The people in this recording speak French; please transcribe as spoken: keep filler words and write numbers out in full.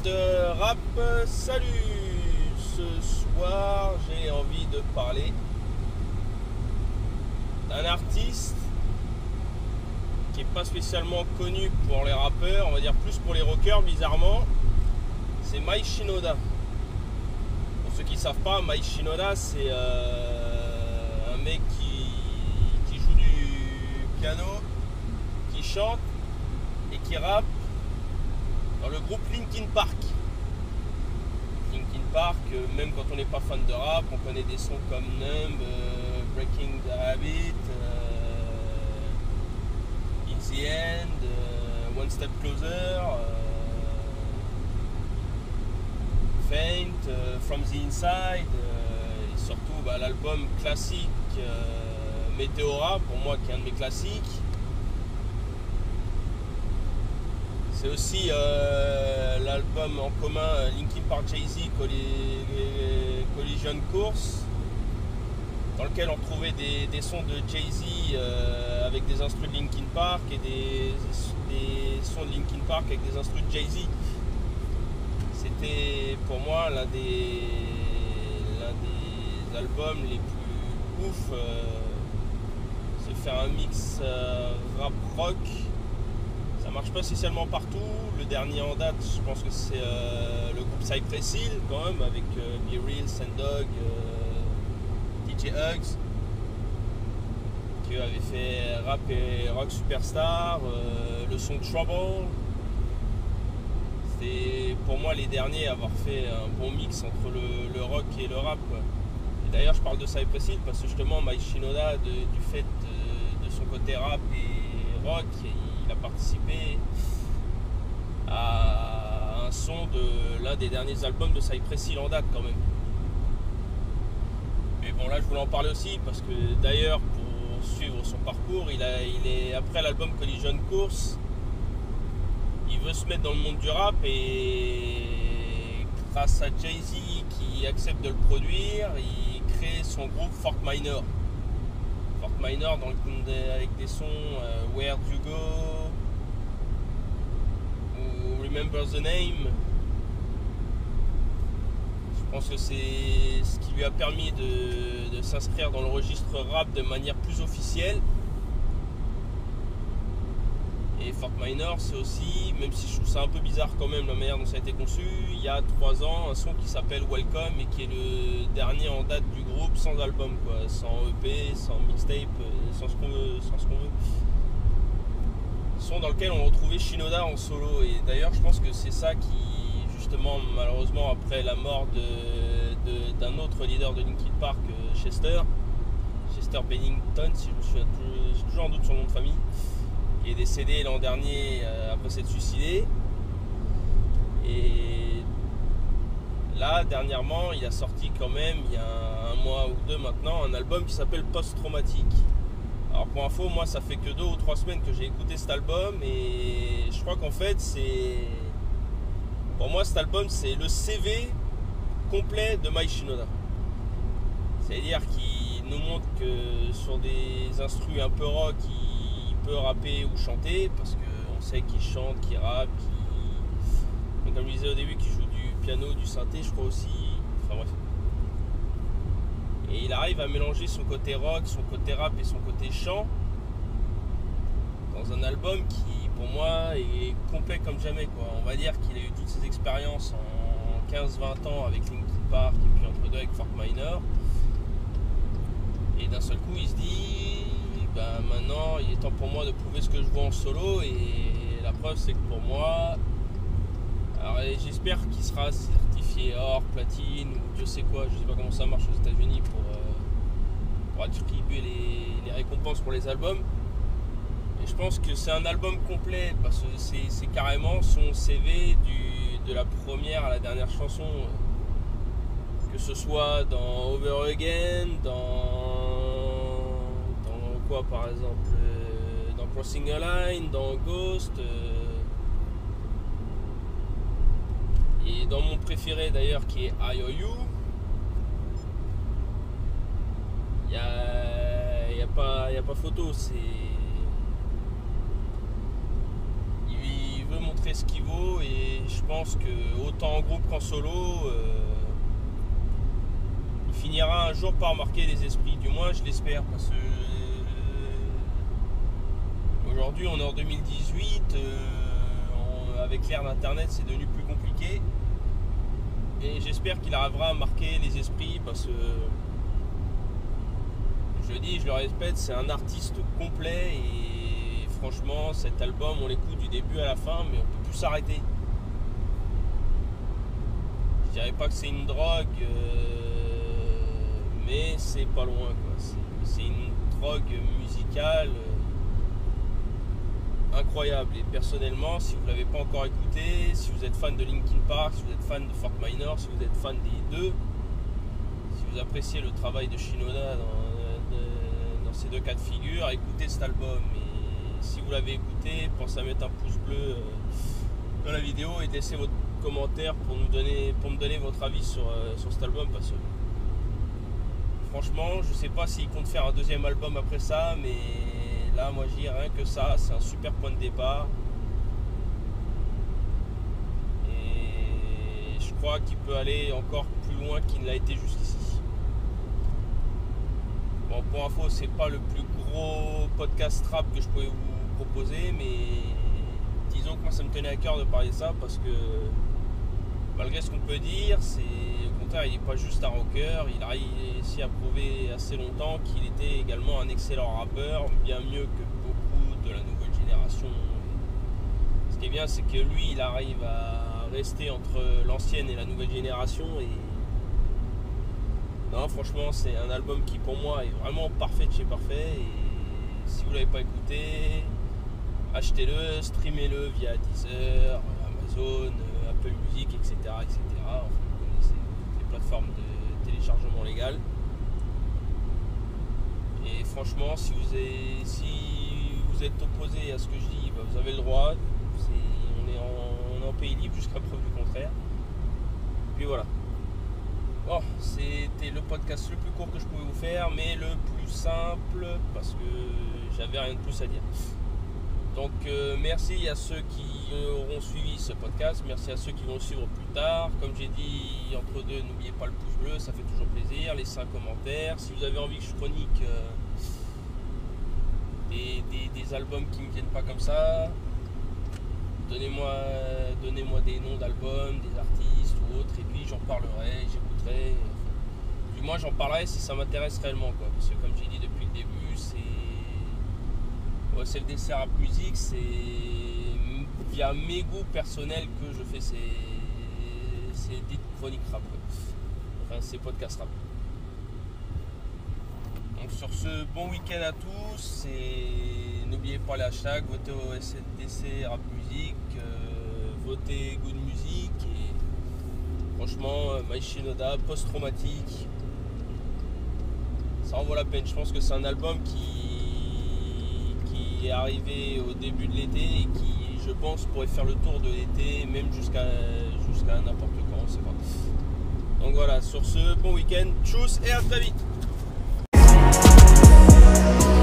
de rap, salut. Ce soir j'ai envie de parler d'un artiste qui est pas spécialement connu pour les rappeurs, on va dire plus pour les rockers bizarrement. C'est Mai Shinoda. Pour ceux qui ne savent pas, Mai Shinoda c'est euh, un mec qui, qui joue du piano, qui chante et qui rappe dans le groupe Linkin Park. Linkin Park, euh, même quand on n'est pas fan de rap, on connaît des sons comme Numb, euh, Breaking the Habit, euh, In the End, euh, One Step Closer, euh, Faint, euh, From the Inside, euh, et surtout bah, l'album classique euh, Meteora, pour moi qui est un de mes classiques. C'est aussi euh, l'album en commun Linkin Park Jay-Z Collision Course, dans lequel on trouvait des, des sons de Jay-Z euh, avec des instrus de Linkin Park et des, des sons de Linkin Park avec des instrus de Jay-Z. C'était pour moi l'un des, l'un des albums les plus ouf. Euh, c'est faire un mix euh, rap rock. Ça marche pas spécialement partout. Le dernier en date, je pense que c'est euh, le groupe Cypress Hill quand même, avec euh, Be Real, Sandog, euh, D J Hugs, qui avait fait Rap et Rock Superstar, euh, le son Trouble. C'était pour moi les derniers à avoir fait un bon mix entre le, le rock et le rap, quoi. Et d'ailleurs je parle de Cypress Hill parce que justement Mai Shinoda, de, du fait de, de son côté rap et rock, il a participé à un son de l'un des derniers albums de Cypress Hill en date quand même. Mais bon, là je voulais en parler aussi parce que d'ailleurs pour suivre son parcours, il, a, il est après l'album Collision Course, il veut se mettre dans le monde du rap et grâce à Jay-Z qui accepte de le produire, il crée son groupe Fort Minor. Fort Minor dans le, avec des sons euh, Where Do You Go ou Remember the Name. Je pense que c'est ce qui lui a permis de, de s'inscrire dans le registre rap de manière plus officielle. Et Fort Minor, c'est aussi, même si je trouve ça un peu bizarre quand même la manière dont ça a été conçu, il y a trois ans un son qui s'appelle Welcome et qui est le dernier en date du groupe sans album, quoi, sans E P, sans mixtape, sans ce qu'on veut, sans ce qu'on veut. Son dans lequel on retrouvait Shinoda en solo. Et d'ailleurs je pense que c'est ça qui, justement, malheureusement après la mort de, de, d'un autre leader de Linkin Park, Chester, Chester Bennington, si je me souviens, j'ai toujours un doute sur le nom de famille, qui est décédé l'an dernier euh, après s'être suicidé. Et là, dernièrement, il a sorti quand même, il y a un, un mois ou deux maintenant, un album qui s'appelle Post Traumatic. Alors pour info, moi ça fait que deux ou trois semaines que j'ai écouté cet album et je crois qu'en fait c'est... Pour moi cet album c'est le C V complet de Mai Shinoda. C'est-à-dire qu'il nous montre que sur des instrus un peu rock, il peut rapper ou chanter parce qu'on sait qu'il chante, qu'il rappe, qu'il... comme je disais au début, qu'il joue du piano, du synthé je crois aussi, enfin bref. Et il arrive à mélanger son côté rock, son côté rap et son côté chant dans un album qui pour moi est complet comme jamais, quoi. On va dire qu'il a eu toutes ses expériences en quinze vingt ans avec Linkin Park et puis entre deux avec Fort Minor. Et d'un seul coup il se dit ben maintenant il est temps pour moi de prouver ce que je vaux en solo. Et la preuve c'est que pour moi, alors j'espère qu'il sera certifié or, platine ou Dieu sait quoi, je sais pas comment ça marche aux États-Unis pour, euh, pour attribuer les, les récompenses pour les albums. Et je pense que c'est un album complet parce que c'est, c'est carrément son C V du, de la première à la dernière chanson. Que ce soit dans Over Again, dans, dans quoi par exemple, euh, dans Crossing a Line, dans Ghost. Euh, Et dans mon préféré d'ailleurs qui est I O U, il n'y a, y a, y a pas photo. C'est... Il veut montrer fait ce qu'il vaut, et je pense que autant en groupe qu'en solo, euh, il finira un jour par marquer les esprits, du moins je l'espère, parce que euh, aujourd'hui on est en deux mille dix-huit, euh, on, avec l'ère d'internet c'est devenu plus compliqué, et j'espère qu'il arrivera à marquer les esprits, parce que je le dis, je le répète, c'est un artiste complet, et franchement cet album on l'écoute du début à la fin, mais on peut plus s'arrêter. Je dirais pas que c'est une drogue, euh, mais c'est pas loin quoi. C'est, c'est une drogue musicale euh, incroyable, et personnellement si vous l'avez pas encore écouté, si vous êtes fan de Linkin Park, si vous êtes fan de Fort Minor, si vous êtes fan des deux, si vous appréciez le travail de Shinoda dans, de, dans ces deux cas de figure, écoutez cet album. Et si vous l'avez écouté, pensez à mettre un pouce bleu euh, dans la vidéo et laissez votre commentaire pour nous donner, pour me donner votre avis sur, euh, sur cet album, parce que franchement je sais pas s'il compte faire un deuxième album après ça, mais là moi je dis rien que ça, c'est un super point de départ, et je crois qu'il peut aller encore plus loin qu'il ne l'a été jusqu'ici. Bon, pour info, c'est pas le plus gros podcast rap que je pouvais vous proposer, mais disons que moi ça me tenait à cœur de parler de ça, parce que malgré ce qu'on peut dire, c'est au contraire, il n'est pas juste un rocker, il a réussi à prouver assez longtemps qu'il était également un excellent rappeur, bien mieux que beaucoup de la nouvelle génération. Ce qui est bien, c'est que lui, il arrive à rester entre l'ancienne et la nouvelle génération, et non, franchement, c'est un album qui pour moi est vraiment parfait de chez parfait, et si vous ne l'avez pas écouté, achetez-le, streamez-le via Deezer, Amazon, Apple Music, et cetera, et cetera. Enfin, vous connaissez les plateformes de téléchargement légal. Et franchement, si vous êtes, si vous êtes opposé à ce que je dis, bah vous avez le droit. C'est, on, est en, on est en pays libre jusqu'à preuve du contraire. Puis voilà. Bon, c'était le podcast le plus court que je pouvais vous faire, mais le plus simple, parce que j'avais rien de plus à dire. Donc euh, merci à ceux qui auront suivi ce podcast, merci à ceux qui vont le suivre plus tard. Comme j'ai dit entre deux, n'oubliez pas le pouce bleu, ça fait toujours plaisir, laissez un commentaire. Si vous avez envie que je chronique euh, des, des, des albums qui ne me viennent pas comme ça, donnez-moi, donnez-moi des noms d'albums, des artistes ou autres, et puis j'en parlerai, j'écouterai. Du moins j'en parlerai si ça m'intéresse réellement, quoi. Parce que comme j'ai dit depuis le début, c'est ouais, c'est le D C Rap Musique, c'est via mes goûts personnels que je fais ces, ces dites chroniques rap, quoi. Enfin ces podcasts rap. Donc sur ce, bon week-end à tous, et n'oubliez pas les hashtags, votez au S N D C Rap Musique, euh, votez Good Music, et franchement My Shinoda, post-traumatique, ça en vaut la peine. Je pense que c'est un album qui, qui est arrivé au début de l'été et qui, je pense, pourrait faire le tour de l'été, même jusqu'à, jusqu'à n'importe quand, on sait pas. Donc voilà, sur ce, bon week-end, tchuss et à très vite.